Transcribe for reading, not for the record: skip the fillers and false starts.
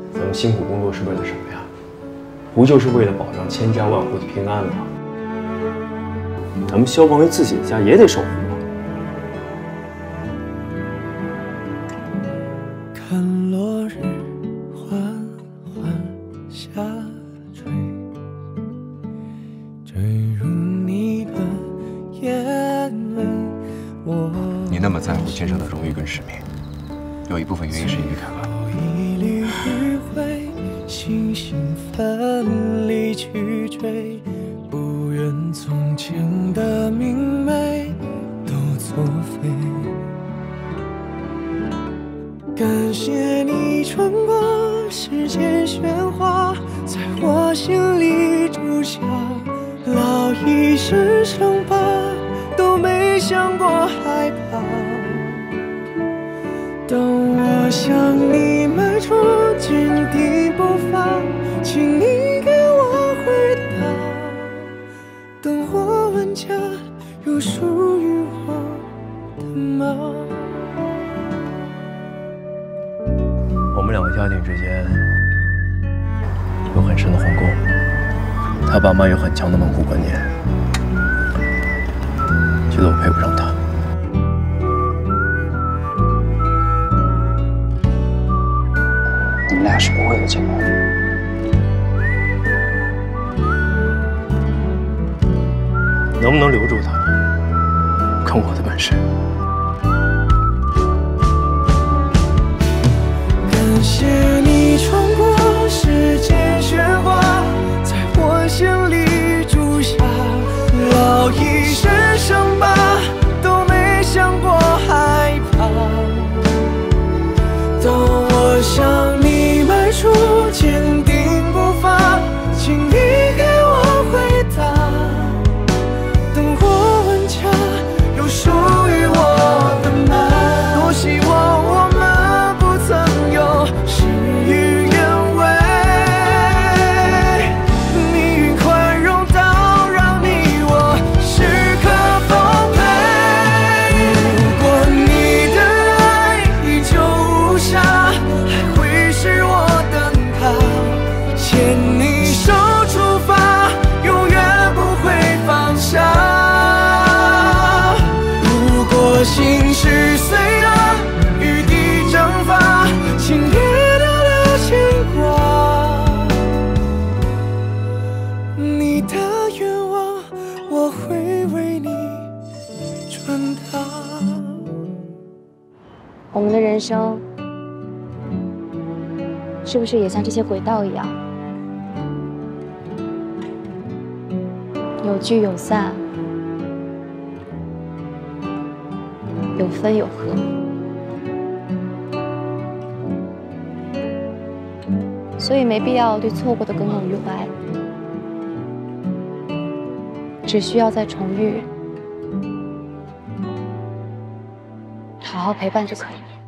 咱们辛苦工作是为了什么呀？不就是为了保障千家万户的平安吗？咱们消防员自己的家也得守护啊。 看落日缓缓下坠，坠入你的眼泪。 你那么在乎肩上的荣誉跟使命，有一部分原因是因为凯文。 一缕余晖，星星分离去追，不愿从前的明媚都作废。感谢你穿过世间喧哗，在我心里住下烙一身伤疤，都没想过害怕。当我向你迈出坚定步伐，请你给我回答，等我问家，有属于我的吗？ 我们两个家庭之间有很深的鸿沟，他爸妈有很强的门户观念，觉得我配不上他。 你们俩是不会有结果的。 能不能留住他，看我的本事。 感谢你穿过世间喧哗，在我心里住下烙一身伤疤，都没想过害怕。当我向你迈出坚定步伐，请你给我回答，等我问家，有属于我的吗？多希望我们不曾有事与愿违，命运宽容到让你我时刻奉陪。如果你的爱依旧无暇，还会是我灯塔，牵你手出发，永远不会放下。如果心事碎了，雨滴蒸发，请别丢了牵挂。你的愿望，我会为你传达。 我们的人生是不是也像这些轨道一样，有聚有散，有分有合？所以没必要对错过的耿耿于怀，只需要再重遇，好好陪伴就可以了。